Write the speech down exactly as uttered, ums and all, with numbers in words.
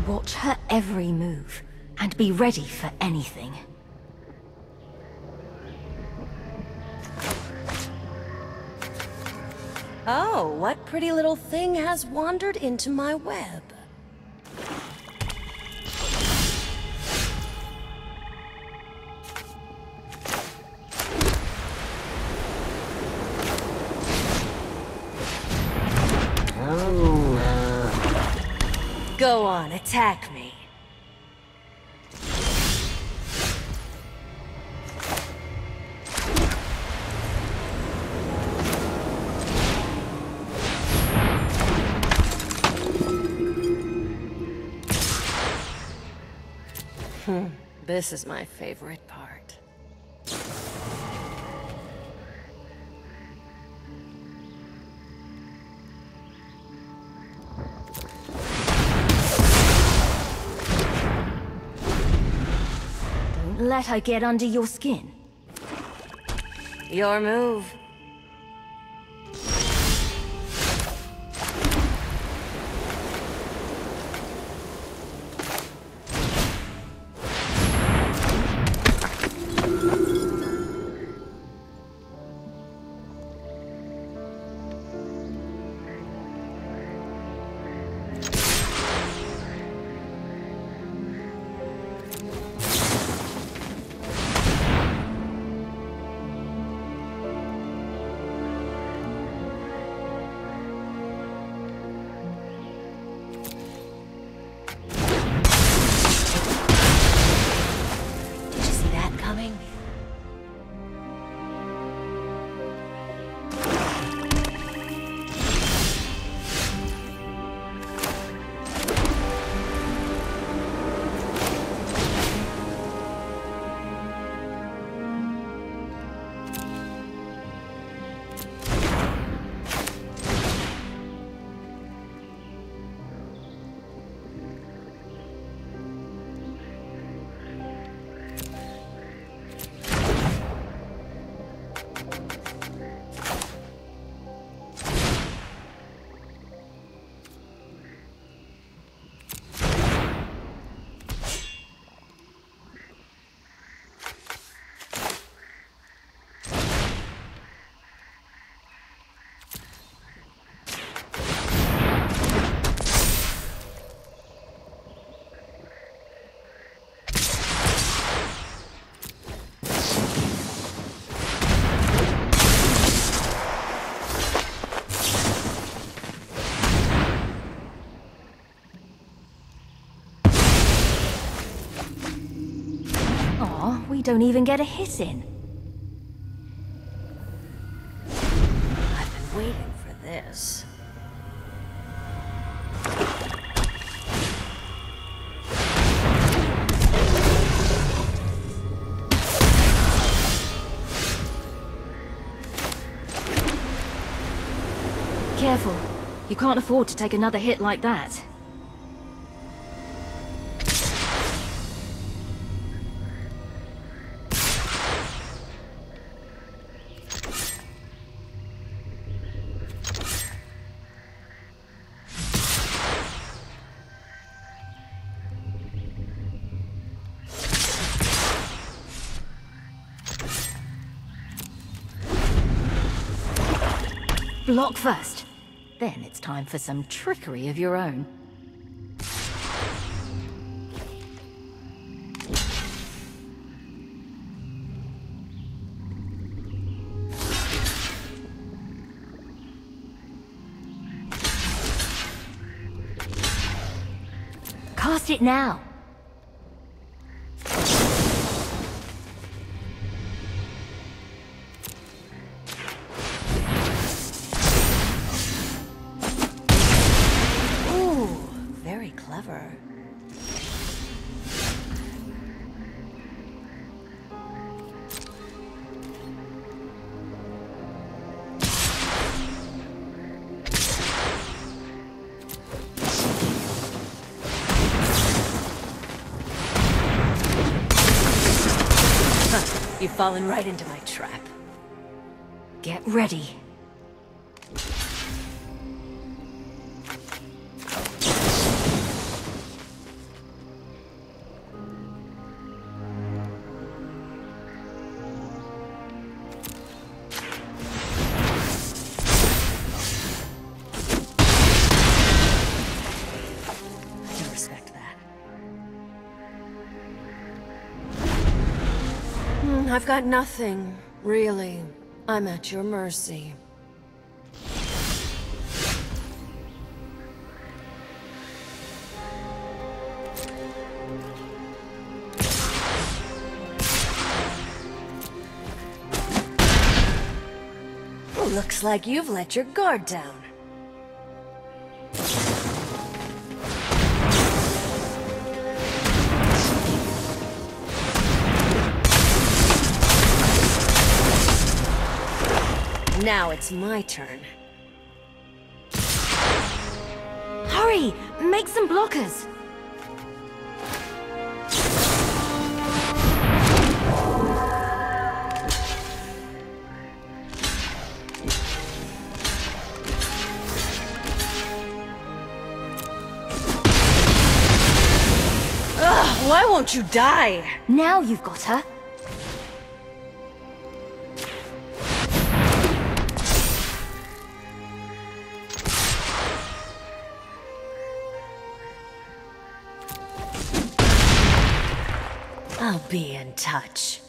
Watch her every move, and be ready for anything. Oh, what pretty little thing has wandered into my web? Go on, attack me. Hmm, this is my favorite part. Don't let her get under your skin. Your move. We don't even get a hit in. I've been waiting for this. Careful. You can't afford to take another hit like that. Block first. Then it's time for some trickery of your own. Cast it now. Clever. Huh, you've fallen right into my trap. Get ready. I've got nothing, really. I'm at your mercy. Looks like you've let your guard down. Now it's my turn. Hurry! Make some blockers! Ugh, why won't you die? Now you've got her. I'll be in touch.